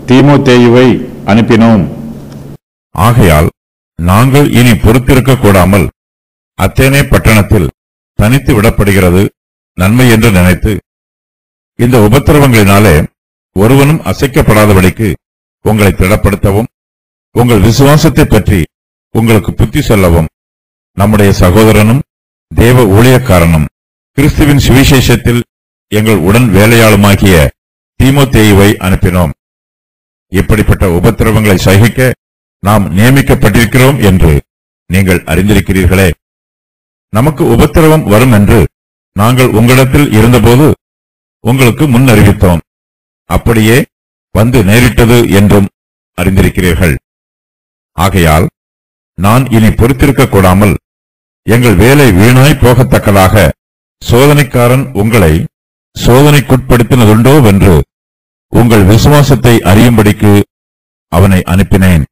தீமோத்தேயுவை அனுப்பினோம். ஆகையால் நாங்கள் இனி பொறுத்திருக்க கூடாமல் அத்தேனே பட்டணத்தில் தனித்து விடப்படுகிறது நன்மை என்று நினைத்து, இந்த உபத்திரவங்களினாலே ஒருவனும் அசைக்கப்படாதபடிக்கு உங்களை திடப்படுத்தவும், உங்கள் விசுவாசத்தை பற்றி உங்களுக்கு புத்தி சொல்லவும் நம்முடைய சகோதரனும் தேவ ஊழியக்காரனும் கிறிஸ்துவின் சுவிசேஷத்தில் எங்கள் உடன் வேலையாளுமாகிய தீமோத்தேயுவை அனுப்பினோம். இப்படிப்பட்ட உபத்திரவங்களை சகிக்க நாம் நியமிக்கப்பட்டிருக்கிறோம் என்று நீங்கள் அறிந்திருக்கிறீர்களே. நமக்கு உபத்திரவம் வரும் என்று நாங்கள் உங்களிடத்தில் இருந்தபோது உங்களுக்கு முன் அறிவித்தோம். அப்படியே வந்து நேரிட்டது என்றும் அறிந்திருக்கிறீர்கள். ஆகையால் நான் இனி பொறுத்திருக்க கூடாமல் எங்கள் வேலை வீணாய் போகத்தக்கதாக சோதனைக்காரன் உங்களை சோதனைக்குட்படுத்தினதுண்டோவென்று உங்கள் விசுவாசத்தை அறியும்படிக்கு அவனை அனுப்பினேன்.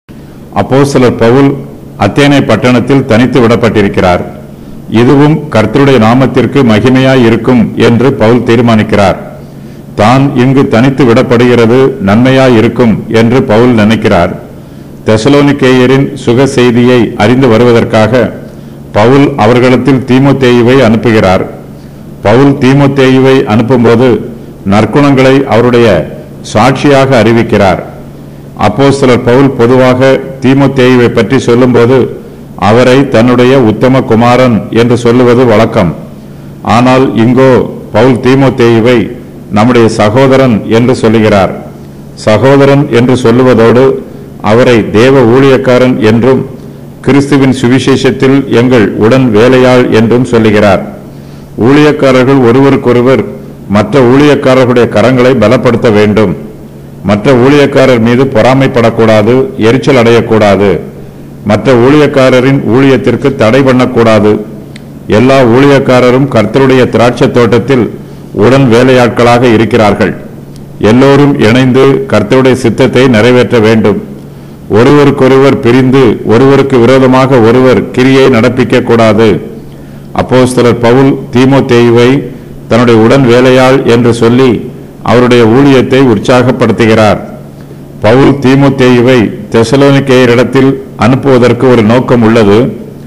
அப்போஸ்தலர் பவுல் அத்தேனை பட்டணத்தில் தனித்து விடப்பட்டிருக்கிறார். இதுவும் கர்த்தருடைய நாமத்திற்கு மகிமையாய் இருக்கும் என்று பவுல் தீர்மானிக்கிறார். தான் இங்கு தனித்து விடப்படுகிறது நன்மையாய் இருக்கும் என்று பவுல் நினைக்கிறார். தெசலோனிக்கேயரின் சுக செய்தியை அறிந்து வருவதற்காக பவுல் அவர்களிடத்தில் தீமோத்தேயுவை அனுப்புகிறார். பவுல் தீமோத்தேயுவை அனுப்பும்போது நற்குணங்களை அவருடைய சாட்சியாக அறிவிக்கிறார். அப்போஸ்தலர் பவுல் பொதுவாக தீமோத்தேயுவை பற்றி சொல்லும்போது அவரை தன்னுடைய உத்தம குமாரன் என்று சொல்லுவது வழக்கம். ஆனால் இங்கோ பவுல் தீமோத்தேயுவை நம்முடைய சகோதரன் என்று சொல்லுகிறார். சகோதரன் என்று சொல்லுவதோடு அவரை தேவ ஊழியக்காரன் என்றும் கிறிஸ்துவின் சுவிசேஷத்தில் எங்கள் உடன் வேலையாள் என்றும் சொல்லுகிறார். ஊழியக்காரர்கள் ஒருவருக்கொருவர் மற்ற ஊழியக்காரர்களுடைய கரங்களை பலப்படுத்த வேண்டும். மற்ற ஊழியக்காரர் மீது பொறாமைப்படக்கூடாது, எரிச்சல் அடையக்கூடாது. மற்ற ஊழியக்காரரின் ஊழியத்திற்கு தடை பண்ணக்கூடாது. எல்லா ஊழியக்காரரும் கர்த்தருடைய திராட்சை தோட்டத்தில் உடன் வேலையாட்களாக இருக்கிறார்கள். எல்லோரும் இணைந்து கர்த்தருடைய சித்தத்தை நிறைவேற்ற வேண்டும். ஒருவருக்கொருவர் பிரிந்து ஒருவருக்கு விரோதமாக ஒருவர் கிரியை நடப்பிக்க கூடாது. அப்போஸ்தலர் பவுல் தீமோத்தேயுவை தன்னுடைய உடன் வேலையாள் என்று சொல்லி அவருடைய ஊழியத்தை உற்சாகப்படுத்துகிறார். பவுல் தீமோத்தேயுவை தெசலோனிக்கேயரிடத்தில் அனுப்புவதற்கு ஒரு நோக்கம் உள்ளது.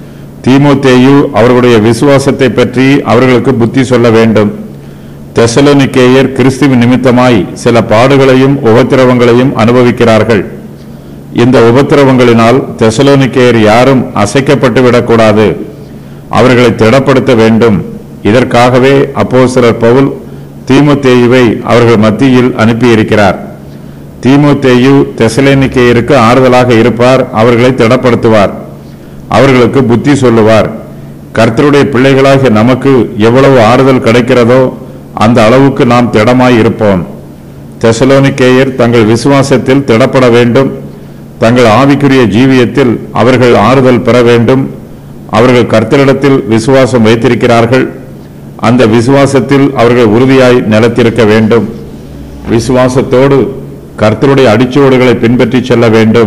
தீமோத்தேயு அவர்களுடைய விசுவாசத்தை பற்றி அவர்களுக்கு புத்தி சொல்ல வேண்டும். தெசலோனிக்கேயர் கிறிஸ்துவின் நிமித்தமாய் சில பாடுகளையும் உபத்திரவங்களையும் அனுபவிக்கிறார்கள். இந்த உபத்திரவங்களினால் தெசலோனிக்கேயர் யாரும் அசைக்கப்பட்டு விடக்கூடாது. அவர்களை திடப்படுத்த வேண்டும். இதற்காகவே அப்போஸ்தலர் பவுல் தீமோத்தேயுவை அவர்கள் மத்தியில் அனுப்பியிருக்கிறார். தீமோத்தேயு தெசலோனிக்கேயருக்கு ஆறுதலாக இருப்பார். அவர்களை திடப்படுத்துவார். அவர்களுக்கு புத்தி சொல்லுவார். கர்த்தருடைய பிள்ளைகளாகிய நமக்கு எவ்வளவு ஆறுதல் கிடைக்கிறதோ அந்த அளவுக்கு நாம் திடமாய் இருப்போம். தெசலோனிக்கேயர் தங்கள் விசுவாசத்தில் திடப்பட வேண்டும். தங்கள் ஆவிக்குரிய ஜீவியத்தில் அவர்கள் ஆறுதல் பெற வேண்டும். அவர்கள் கர்த்தரிடத்தில் விசுவாசம் வைத்திருக்கிறார்கள். அந்த விசுவாசத்தில் அவர்கள் உறுதியாய் நிலைத்திருக்க வேண்டும். விசுவாசத்தோடு கர்த்தருடைய அடிச்சுவடுகளை பின்பற்றி செல்ல வேண்டும்.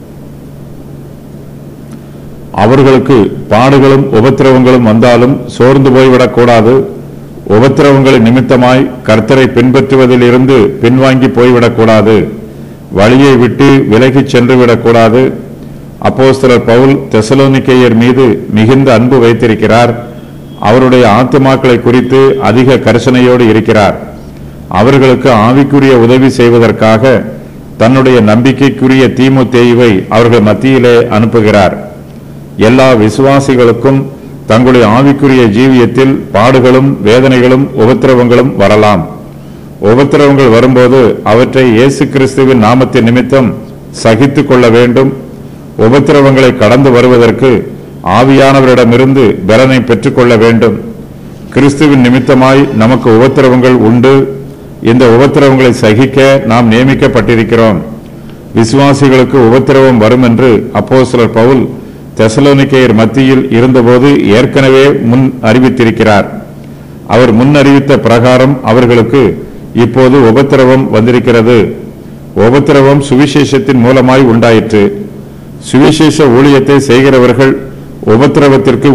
அவர்களுக்கு பாடுகளும் உபத்திரவங்களும் வந்தாலும் சோர்ந்து போய்விடக்கூடாது. உபத்திரவங்களின் நிமித்தமாய் கர்த்தரை பின்பற்றுவதில் இருந்து பின்வாங்கி போய்விடக்கூடாது. வழியை விட்டு விலகிச் சென்று விடக்கூடாது. அப்போஸ்தலர் பவுல் தெசலோனிக்கேயர் மீது மிகுந்த அன்பு வைத்திருக்கிறார். அவருடைய ஆத்துமாக்களை குறித்து அதிக கரிசனையோடு இருக்கிறார். அவர்களுக்கு ஆவிக்குரிய உதவி செய்வதற்காக தன்னுடைய நம்பிக்கைக்குரிய தீமோத்தேயுவை அவர்கள் மத்தியிலே அனுப்புகிறார். எல்லா விசுவாசிகளுக்கும் தங்களுடைய ஆவிக்குரிய ஜீவியத்தில் பாடுகளும் வேதனைகளும் உபத்திரவங்களும் வரலாம். உபத்திரவங்கள் வரும்போது அவற்றை இயேசு கிறிஸ்துவின் நாமத்தின் நிமித்தம் சகித்து கொள்ள வேண்டும். உபத்திரவங்களை கடந்து வருவதற்கு ஆவியானவரிடமிருந்து பலனை பெற்றுக்கொள்ள வேண்டும். கிறிஸ்துவின் நிமித்தமாய் நமக்கு உபத்திரவங்கள் உண்டு. இந்த உபத்திரவங்களை சகிக்க நாம் நியமிக்கப்பட்டிருக்கிறோம். விசுவாசிகளுக்கு உபத்திரவம் வரும் என்று அப்போஸ்தலர் பவுல் தெசலோனிக்கேயர் மத்தியில் இருந்தபோது ஏற்கனவே முன் அறிவித்திருக்கிறார். அவர் முன் அறிவித்த பிரகாரம் அவர்களுக்கு இப்போது உபத்திரவம் வந்திருக்கிறது. உபத்திரவம் சுவிசேஷத்தின் மூலமாய் உண்டாயிற்று. சுவிசேஷ ஊழியத்தை செய்கிறவர்கள் உபத்திரவத்திற்கு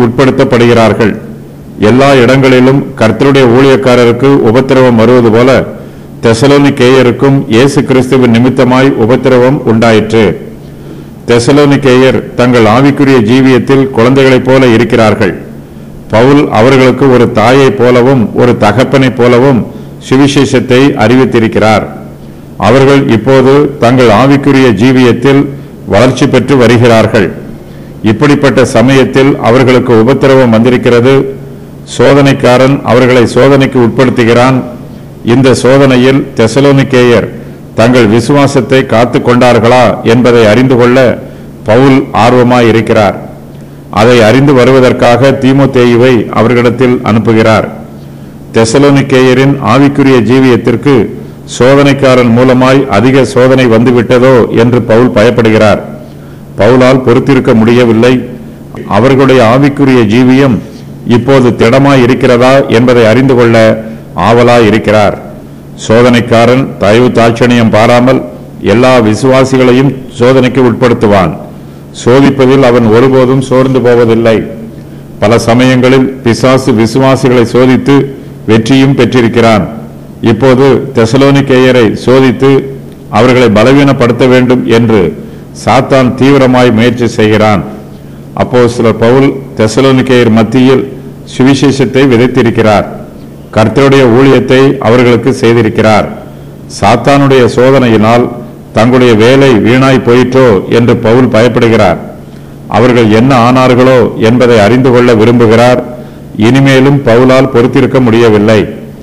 உட்படுத்தப்படுகிறார்கள். எல்லா இடங்களிலும் கர்த்தருடைய ஊழியக்காரருக்கு உபத்திரவம் வருவது போல தெசலோனிக்கேயருக்கும் இயேசு கிறிஸ்துவின் நிமித்தமாய் உபத்திரவம் உண்டாயிற்று. தெசலோனிக்கேயர் தங்கள் ஆவிக்குரிய ஜீவியத்தில் குழந்தைகளைப் போல இருக்கிறார்கள். பவுல் அவர்களுக்கு ஒரு தாயைப் போலவும் ஒரு தகப்பனைப் போலவும் சுவிசேஷத்தை அறிவித்திருக்கிறார். அவர்கள் இப்போது தங்கள் ஆவிக்குரிய ஜீவியத்தில் வளர்ச்சி பெற்று வருகிறார்கள். இப்படிப்பட்ட சமயத்தில் அவர்களுக்கு உபத்திரவம் வந்திருக்கிறது. சோதனைக்காரன் அவர்களை சோதனைக்கு உட்படுத்துகிறான். இந்த சோதனையில் தெசலோனிக்கேயர் தங்கள் விசுவாசத்தை காத்து கொண்டார்களா என்பதை அறிந்து கொள்ள பவுல் ஆர்வமாயிருக்கிறார். அதை அறிந்து வருவதற்காக தீமோத்தேயுவை அவர்களிடத்தில் அனுப்புகிறார். தெசலோனிக்கேயரின் ஆவிக்குரிய ஜீவியத்திற்கு சோதனைக்காரன் மூலமாய் அதிக சோதனை வந்துவிட்டதோ என்று பவுல் பயப்படுகிறார். பவுலால் பொறுத்திருக்க முடியவில்லை. அவர்களுடைய ஆவிக்குரிய ஜீவியம் இப்போது திடமாய் இருக்கிறதா என்பதை அறிந்து கொள்ள ஆவலாய் இருக்கிறார். சோதனைக்காரன் தயவு தாட்சணியம் பாராமல் எல்லா விசுவாசிகளையும் சோதனைக்கு உட்படுத்துவான். சோதிப்பதில் அவன் ஒருபோதும் சோர்ந்து போவதில்லை. பல சமயங்களில் பிசாசு விசுவாசிகளை சோதித்து வெற்றியும் பெற்றிருக்கிறான். இப்போது தெசலோனிக்கேயரை சோதித்து அவர்களை பலவீனப்படுத்த வேண்டும் என்று சாத்தான் தீவிரமாய் முயற்சி செய்கிறான். அப்போஸ்தலர் பவுல் தெசலோனிக்கேயர் மத்தியில் சுவிசேஷத்தை விதைத்திருக்கிறார். கர்த்தருடைய ஊழியத்தை அவர்களுக்கு செய்திருக்கிறார். சாத்தானுடைய சோதனையினால் தங்களுடைய வேலை வீணாய் போயிற்றோ என்று பவுல் பயப்படுகிறார். அவர்கள் என்ன ஆனார்களோ என்பதை அறிந்து கொள்ள விரும்புகிறார். இனிமேலும் பவுலால் பொறுத்திருக்க முடியவில்லை.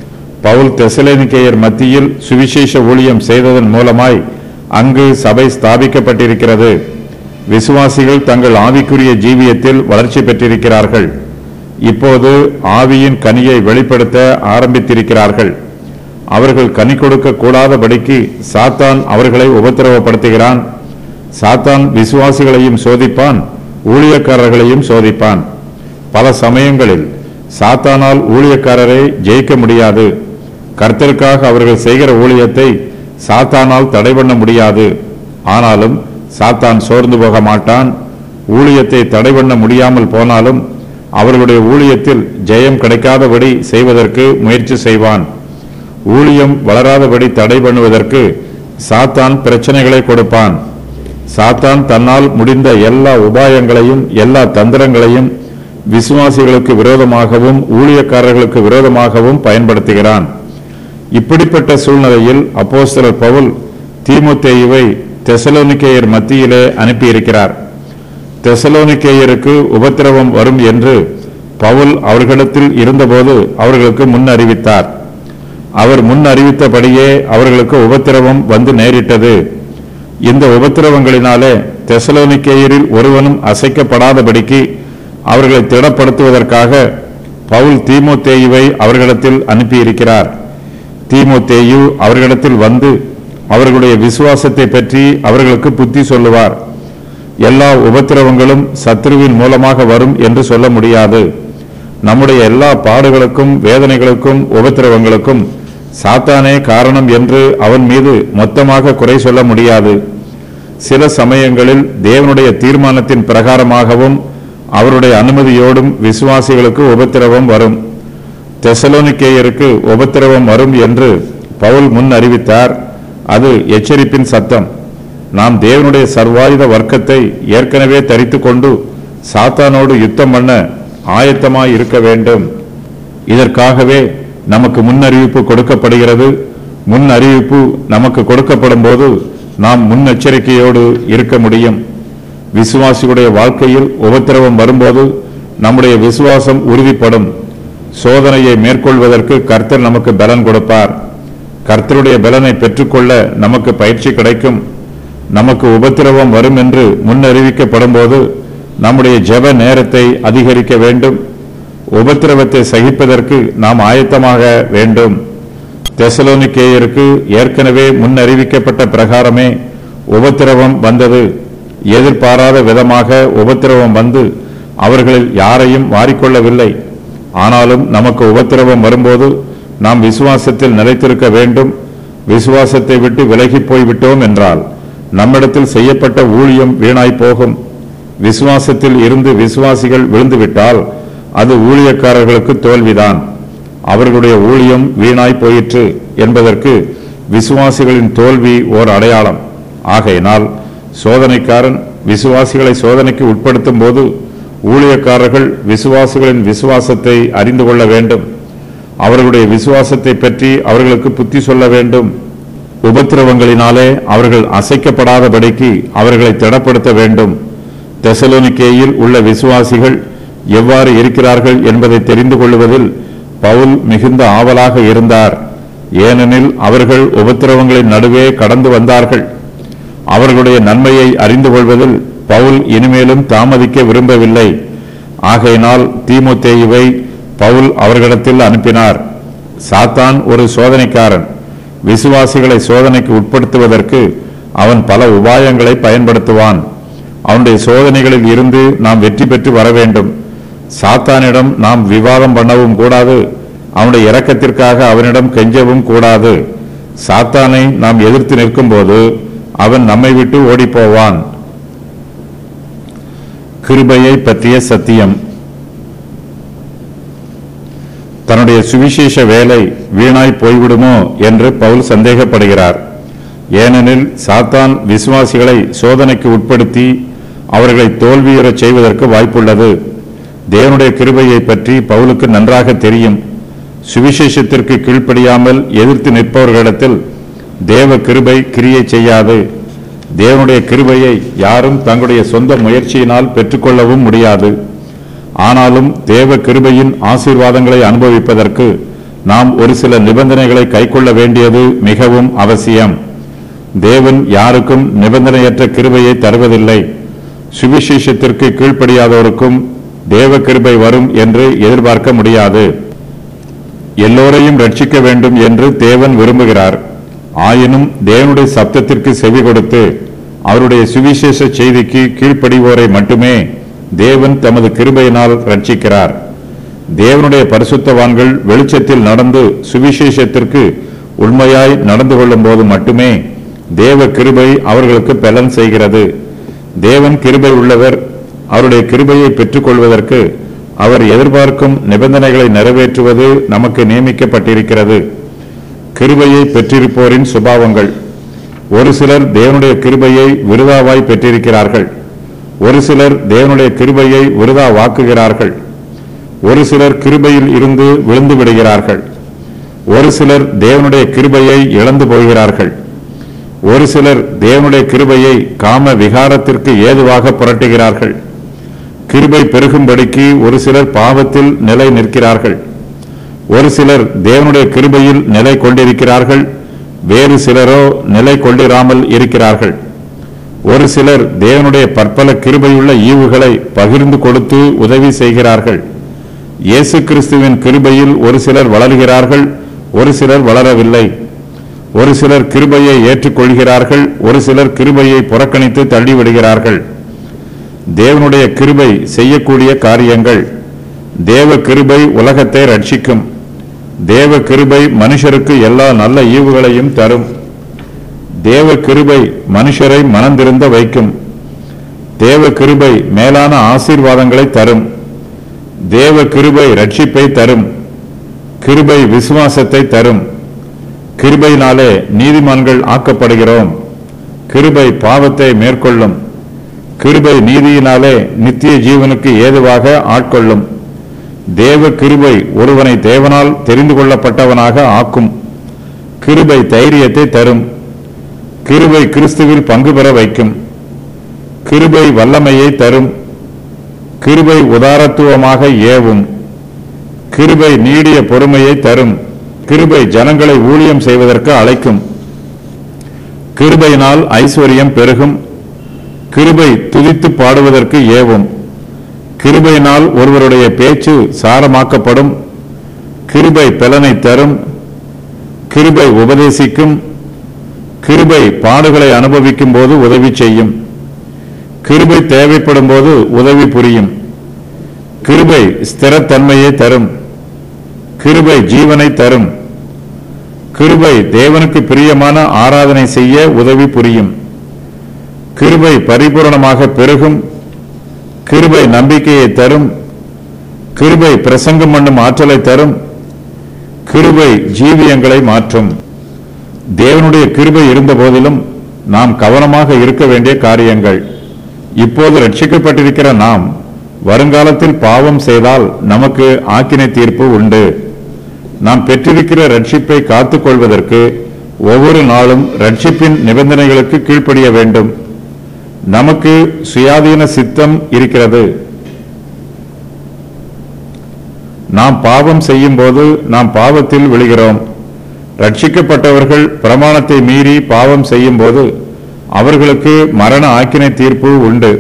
பவுல் தெசலோனிக்கேயர் மத்தியில் சுவிசேஷ ஊழியம் செய்ததன் மூலமாய் அங்கு சபை ஸ்தாபிக்கப்பட்டிருக்கிறது. விசுவாசிகள் தங்கள் ஆவிக்குரிய ஜீவியத்தில் வளர்ச்சி பெற்றிருக்கிறார்கள். இப்போது ஆவியின் கனியை வெளிப்படுத்த ஆரம்பித்திருக்கிறார்கள். அவர்கள் கனி கொடுக்க கூடாதபடிக்கு சாத்தான் அவர்களை உபத்திரவப்படுத்துகிறான். சாத்தான் விசுவாசிகளையும் சோதிப்பான், ஊழியக்காரர்களையும் சோதிப்பான். பல சமயங்களில் சாத்தானால் ஊழியக்காரரை ஜெயிக்க முடியாது. கர்த்தருக்காக அவர்கள் செய்கிற ஊழியத்தை சாத்தானால் தடை பண்ண முடியாது. ஆனாலும் சாத்தான் சோர்ந்து போக மாட்டான். ஊழியத்தை தடை பண்ண முடியாமல் போனாலும் அவர்களுடைய ஊழியத்தில் ஜெயம் கிடைக்காதபடி செய்வதற்கு முயற்சி செய்வான். ஊழியம் வளராதபடி தடை பண்ணுவதற்கு சாத்தான் பிரச்சனைகளை கொடுப்பான். சாத்தான் தன்னால் முடிந்த எல்லா உபாயங்களையும் எல்லா தந்திரங்களையும் விசுவாசிகளுக்கு விரோதமாகவும் ஊழியக்காரர்களுக்கு விரோதமாகவும் பயன்படுத்துகிறான். இப்படிப்பட்ட சூழ்நிலையில் அப்போஸ்தலர் பவுல் தீமோத்தேயுவை தெசலோனிக்கேயர் மத்தியிலே அனுப்பியிருக்கிறார். தெசலோனிக்கேயருக்கு உபத்திரவம் வரும் என்று பவுல் அவர்களிடத்தில் இருந்தபோது அவர்களுக்கு முன் அறிவித்தார். அவர் முன் அறிவித்தபடியே அவர்களுக்கு உபத்திரவம் வந்து நேரிட்டது. இந்த உபத்திரவங்களினாலே தெசலோனிக்கேயரில் ஒருவனும் அசைக்கப்படாதபடிக்கு அவர்களை திடப்படுத்துவதற்காக பவுல் தீமோத்தேயுவை அவர்களிடத்தில் அனுப்பியிருக்கிறார். தீமோத்தேயு அவர்களிடத்தில் வந்து அவர்களுடைய விசுவாசத்தை பற்றி அவர்களுக்கு புத்தி சொல்லுவார். எல்லா உபத்திரவங்களும் சத்ருவின் மூலமாக வரும் என்று சொல்ல முடியாது. நம்முடைய எல்லா பாடுகளுக்கும் வேதனைகளுக்கும் உபத்திரவங்களுக்கும் சாத்தானே காரணம் என்று அவன் மீது மொத்தமாக குறை சொல்ல முடியாது. சில சமயங்களில் தேவனுடைய தீர்மானத்தின் பிரகாரமாகவும் அவருடைய அனுமதியோடும் விசுவாசிகளுக்கு உபத்திரவம் வரும். தெசலோனிக்கேயருக்கு உபத்திரவம் வரும் என்று பவுல் முன் அறிவித்தார். அது எச்சரிப்பின் சத்தம். நாம் தேவனுடைய சர்வாயுத வர்க்கத்தை ஏற்கனவே தரித்து கொண்டு சாத்தானோடு யுத்தம் பண்ண ஆயத்தமாய் இருக்க வேண்டும். இதற்காகவே நமக்கு முன் அறிவிப்பு கொடுக்கப்படுகிறது. முன் அறிவிப்பு நமக்கு கொடுக்கப்படும் போது நாம் முன்னெச்சரிக்கையோடு இருக்க முடியும். விசுவாசியுடைய வாழ்க்கையில் உபத்திரவம் வரும்போது நம்முடைய விசுவாசம் உறுதிப்படும். சோதனையை மேற்கொள்வதற்கு கர்த்தர் நமக்கு பலன் கொடுப்பார். கர்த்தருடைய பலனை பெற்றுக்கொள்ள நமக்கு பயிற்சி கிடைக்கும். நமக்கு உபத்திரவம் வரும் என்று முன்னறிவிக்கப்படும் போது நம்முடைய ஜெப நேரத்தை அதிகரிக்க வேண்டும். உபத்திரவத்தை சகிப்பதற்கு நாம் ஆயத்தமாக வேண்டும். தெசலோனிக்கேயருக்கு ஏற்கனவே முன்னறிவிக்கப்பட்ட பிரகாரமே உபத்திரவம் வந்தது. எதிர்பாராத விதமாக உபத்திரவம் வந்து அவர்களில் யாரையும் வாரிக்கொள்ளவில்லை. ஆனாலும் நமக்கு உபத்திரவம் வரும்போது நாம் விசுவாசத்தில் நிலைத்திருக்க வேண்டும். விசுவாசத்தை விட்டு விலகி போய்விட்டோம் என்றால் நம்மிடத்தில் செய்யப்பட்ட ஊழியம் வீணாய் போகும். விசுவாசத்தில் இருந்து விசுவாசிகள் விழுந்துவிட்டால் அது ஊழியக்காரர்களுக்கு தோல்விதான். அவர்களுடைய ஊழியம் வீணாய் போயிற்று என்பதற்கு விசுவாசிகளின் தோல்வி ஓர் அடையாளம். ஆகையினால் சோதனைக்காரன் விசுவாசிகளை சோதனைக்கு உட்படுத்தும் போது ஊழியக்காரர்கள் விசுவாசிகளின் விசுவாசத்தை அறிந்து கொள்ள வேண்டும். அவர்களுடைய விசுவாசத்தை பற்றி அவர்களுக்கு புத்தி சொல்ல வேண்டும். உபத்திரவங்களினாலே அவர்கள் அசைக்கப்படாதபடிக்கு அவர்களை திடப்படுத்த வேண்டும். தெசலோனிக்கேயில் உள்ள விசுவாசிகள் எவ்வாறு இருக்கிறார்கள் என்பதை தெரிந்து கொள்வதில் பவுல் மிகுந்த ஆவலாக இருந்தார். ஏனெனில் அவர்கள் உபத்திரவங்களின் நடுவே கடந்து வந்தார்கள். அவர்களுடைய நன்மையை அறிந்து கொள்வதில் பவுல் இனிமேலும் தாமதிக்க விரும்பவில்லை. ஆகையினால் தீமோத்தேயுவை பவுல் அவர்களிடத்தில் அனுப்பினார். சாத்தான் ஒரு சோதனைக்காரன். விசுவாசிகளை சோதனைக்கு உட்படுத்துவதற்கு அவன் பல உபாயங்களை பயன்படுத்துவான். அவனுடைய சோதனைகளில் இருந்து நாம் வெற்றி பெற்று வர வேண்டும். சாத்தானிடம் நாம் விவாதம் பண்ணவும் கூடாது. அவனுடைய இரக்கத்திற்காக அவனிடம் கெஞ்சவும் கூடாது. சாத்தானை நாம் எதிர்த்து நிற்கும் போது அவன் நம்மை விட்டு ஓடிப்போவான். கிருபையை பற்றிய சத்தியம். தன்னுடைய சுவிசேஷ வேலை வீணாய் போய்விடுமோ என்று பவுல் சந்தேகப்படுகிறார். ஏனெனில் சாத்தான் விசுவாசிகளை சோதனைக்கு உட்படுத்தி அவர்களை தோல்வியுறச் செய்வதற்கு வாய்ப்புள்ளது. தேவனுடைய கிருபையை பற்றி பவுலுக்கு நன்றாக தெரியும். சுவிசேஷத்திற்கு கீழ்ப்படியாமல் எதிர்த்து நிற்பவர்களிடத்தில் தேவ கிருபை கிரியை செய்யாது. தேவனுடைய கிருபையை யாரும் தங்களுடைய சொந்த முயற்சியினால் பெற்றுக்கொள்ளவும் முடியாது. ஆனாலும் தேவ கிருபையின் ஆசீர்வாதங்களை அனுபவிப்பதற்கு நாம் ஒரு சில நிபந்தனைகளை கைக்கொள்ள வேண்டியது மிகவும் அவசியம். தேவன் யாருக்கும் நிபந்தனையற்ற கிருபையை தருவதில்லை. சுவிசேஷத்திற்கு கீழ்ப்படியாதோருக்கும் தேவ கிருபை வரும் என்று எதிர்பார்க்க முடியாது. எல்லோரையும் ரட்சிக்க வேண்டும் என்று தேவன் விரும்புகிறார். ஆயினும் தேவனுடைய சப்தத்திற்கு செவி கொடுத்து அவருடைய சுவிசேஷ செய்திக்கு கீழ்ப்படிவோரை மட்டுமே தேவன் தமது கிருபையினால் ரட்சிக்கிறார். தேவனுடைய பரிசுத்தவான்கள் வெளிச்சத்தில் நடந்து சுவிசேஷத்திற்கு உண்மையாய் நடந்து கொள்ளும் போது மட்டுமே தேவ கிருபை அவர்களுக்கு பலன் செய்கிறது. தேவன் கிருபை உள்ளவர். அவருடைய கிருபையை பெற்றுக்கொள்வதற்கு அவர் எதிர்பார்க்கும் நிபந்தனைகளை நிறைவேற்றுவது நமக்கு நியமிக்கப்பட்டிருக்கிறது. கிருபையை பெற்றிருப்போரின் சுபாவங்கள். ஒரு சிலர் தேவனுடைய கிருபையை விருதாவாய் பெற்றிருக்கிறார்கள். ஒரு சிலர் தேவனுடைய கிருபையை விருதா வாக்குகிறார்கள். ஒரு சிலர் கிருபையில் இருந்து விழுந்து விடுகிறார்கள். ஒரு சிலர் தேவனுடைய கிருபையை இழந்து போகிறார்கள். ஒரு சிலர் தேவனுடைய கிருபையை காம விகாரத்திற்கு ஏதுவாக புரட்டுகிறார்கள். கிருபை பெருகும்படிக்கு ஒரு சிலர் பாவத்தில் நிலை நிற்கிறார்கள். ஒரு சிலர் தேவனுடைய கிருபையில் நிலை கொண்டிருக்கிறார்கள். வேறு சிலரோ நிலை கொண்டிராமல் இருக்கிறார்கள். ஒரு சிலர் தேவனுடைய பற்பல கிருபையுள்ள ஈவுகளை பகிர்ந்து கொடுத்து உதவி செய்கிறார்கள். இயேசு கிறிஸ்துவின் கிருபையில் ஒரு சிலர் வளர்கிறார்கள், ஒரு சிலர் வளரவில்லை. ஒரு சிலர் கிருபையை ஏற்றுக்கொள்கிறார்கள், ஒரு சிலர் கிருபையை புறக்கணித்து தள்ளிவிடுகிறார்கள். தேவனுடைய கிருபை செய்யக்கூடிய காரியங்கள். தேவ கிருபை உலகத்தை ரட்சிக்கும். தேவ கிருபை மனுஷருக்கு எல்லா நல்ல ஈவுகளையும் தரும். தேவ கிருபை மனுஷரை மனந்திருந்த வைக்கும். தேவ கிருபை மேலான ஆசீர்வாதங்களை தரும். தேவ கிருபை ரட்சிப்பை தரும். கிருபை விசுவாசத்தை தரும். கிருபையினாலே நீதிமான்கள் ஆக்கப்படுகிறோம். கிருபை பாவத்தை மேற்கொள்ளும். கிருபை நீதியினாலே நித்திய ஜீவனுக்கு ஏதுவாக ஆட்கொள்ளும். தேவ கிருபை ஒருவனை தேவனால் தெரிந்து கொள்ளப்பட்டவனாக ஆக்கும். கிருபை தைரியத்தை தரும். கிருபை கிறிஸ்துவில் பங்கு பெற வைக்கும். கிருபை வல்லமையை தரும். கிருபை உதாரத்துவமாக ஏவும். கிருபை நீடிய பொறுமையை தரும். கிருபை ஜனங்களை ஊழியம் செய்வதற்கு அழைக்கும். கிருபையினால் ஐஸ்வர்யம் பெருகும். கிருபை துதித்து பாடுவதற்கு ஏவும். கிருபையினால் ஒருவருடைய பேச்சு சாரமாக்கப்படும். கிருபை பலனை தரும். கிருபை உபதேசிக்கும். கிருபை பாடுகளை அனுபவிக்கும் போது உதவி செய்யும். கிருபை தேவைப்படும் போது உதவி புரியும். கிருபை ஸ்திரத்தன்மையை தரும். கிருபை ஜீவனை தரும். கிருபை தேவனுக்கு பிரியமான ஆராதனை செய்ய உதவி புரியும். கிருபை பரிபூரணமாக பெருகும். கிருபை நம்பிக்கையை தரும். கிருபை பிரசங்கம் பண்ணும் ஆற்றலை தரும். கிருபை ஜீவியங்களை மாற்றும். தேவனுடைய கிருபை இருந்த போதிலும் நாம் கவனமாக இருக்க வேண்டிய காரியங்கள். இப்போது ரட்சிக்கப்பட்டிருக்கிற நாம் வருங்காலத்தில் பாவம் செய்தால் நமக்கு ஆக்கினை தீர்ப்பு உண்டு. நாம் பெற்றிருக்கிற ரட்சிப்பை காத்துக் கொள்வதற்கு ஒவ்வொரு நாளும் ரட்சிப்பின் நிபந்தனைகளுக்கு கீழ்ப்படிய வேண்டும். நமக்கு சுயாதீன சித்தம் இருக்கிறது. நாம் பாவம் செய்யும் போது நாம் பாவத்தில் விழுகிறோம். ரட்சிக்கப்பட்டவர்கள் பிரமாணத்தை மீறி பாவம் செய்யும் போது அவர்களுக்கு மரண ஆக்கினை தீர்ப்பு உண்டு.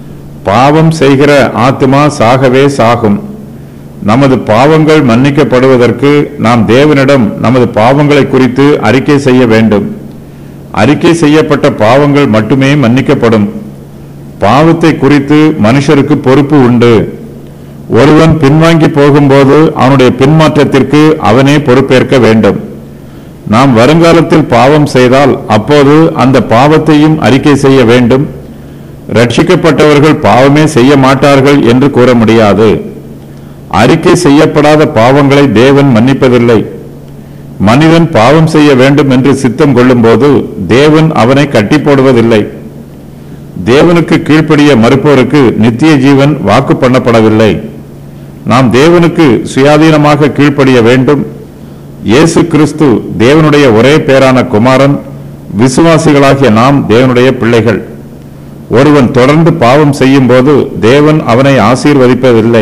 பாவம் செய்கிற ஆத்மா சாகவே சாகும். நமது பாவங்கள் மன்னிக்கப்படுவதற்கு நாம் தேவனிடம் நமது பாவங்களை குறித்து அறிக்கை செய்ய வேண்டும். அறிக்கை செய்யப்பட்ட பாவங்கள் மட்டுமே மன்னிக்கப்படும். பாவத்தை குறித்து மனுஷருக்கு பொறுப்பு உண்டு. ஒருவன் பின்வாங்கி போகும்போது அவனுடைய பின்மாற்றத்திற்கு அவனே பொறுப்பேற்க வேண்டும். நாம் வருங்காலத்தில் பாவம் செய்தால் அப்போது அந்த பாவத்தையும் அறிக்கை செய்ய வேண்டும். ரட்சிக்கப்பட்டவர்கள் பாவமே செய்ய மாட்டார்கள் என்று கூற முடியாது. அறிக்கை செய்யப்படாத பாவங்களை தேவன் மன்னிப்பதில்லை. மனிதன் பாவம் செய்ய வேண்டும் என்று சித்தம் கொள்ளும் போது தேவன் அவனை கட்டி போடுவதில்லை. தேவனுக்கு கீழ்ப்படிய மறுப்போருக்கு நித்திய ஜீவன் வாக்கு பண்ணப்படவில்லை. நாம் தேவனுக்கு சுயாதீனமாக கீழ்ப்படிய வேண்டும். இயேசு கிறிஸ்து தேவனுடைய ஒரே பேரான குமாரன். விசுவாசிகளாகிய நாம் தேவனுடைய பிள்ளைகள். ஒருவன் தொடர்ந்து பாவம் செய்யும் போது தேவன் அவனை ஆசீர்வதிப்பதில்லை.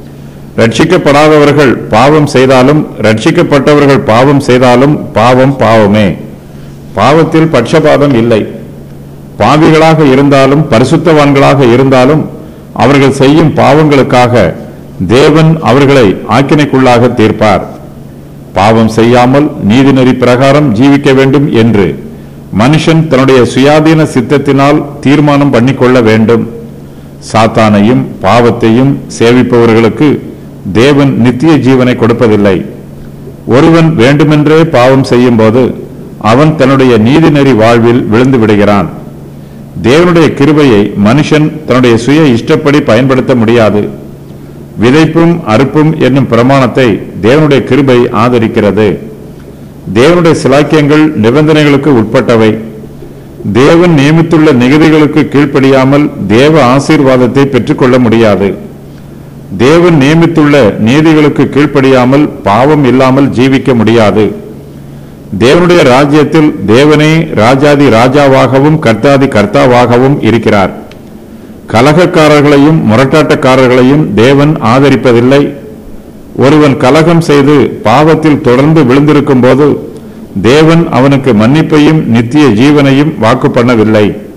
ரட்சிக்கப்படாதவர்கள் பாவம் செய்தாலும் ரட்சிக்கப்பட்டவர்கள் பாவம் செய்தாலும் பாவம் பாவமே. பாவத்தில் பட்சபாதம் இல்லை. பாவிகளாக இருந்தாலும் பரிசுத்தவான்களாக இருந்தாலும் அவர்கள் செய்யும் பாவங்களுக்காக தேவன் அவர்களை ஆக்கினைக்குள்ளாக தீர்ப்பார். பாவம் செய்யாமல் நீதிநெறி பிரகாரம் ஜீவிக்க வேண்டும் என்று மனுஷன் தன்னுடைய சுயாதீன சித்தத்தினால் தீர்மானம் பண்ணிக்கொள்ள வேண்டும். சாத்தானையும் பாவத்தையும் சேவிப்பவர்களுக்கு தேவன் நித்திய ஜீவனை கொடுப்பதில்லை. ஒருவன் வேண்டுமென்றே பாவம் செய்யும் போது அவன் தன்னுடைய நீதிநெறி வாழ்வில் விழுந்து விடுகிறான். தேவனுடைய கிருபையை மனுஷன் தன்னுடைய சுய இஷ்டப்படி பயன்படுத்த முடியாது. விதைப்பும் அறுப்பும் என்னும் பிரமாணத்தை தேவனுடைய கிருபை ஆதரிக்கிறது. தேவனுடைய சிலாக்கியங்கள் நிபந்தனைகளுக்கு உட்பட்டவை. தேவன் நியமித்துள்ள நிகதிகளுக்கு கீழ்ப்படியாமல் தேவ ஆசீர்வாதத்தை பெற்றுக்கொள்ள முடியாது. தேவன் நியமித்துள்ள நீதிகளுக்கு கீழ்ப்படியாமல் பாவம் இல்லாமல் ஜீவிக்க முடியாது. தேவனுடைய ராஜ்யத்தில் தேவனே ராஜாதி ராஜாவாகவும் கர்த்தாதி கர்த்தாவாகவும் இருக்கிறார். கலகக்காரர்களையும் முரட்டாட்டக்காரர்களையும் தேவன் ஆதரிப்பதில்லை. ஒருவன் கலகம் செய்து பாவத்தில் தொடர்ந்து விழுந்திருக்கும் போது தேவன் அவனுக்கு மன்னிப்பையும் நித்திய ஜீவனையும் வாக்கு பண்ணவில்லை.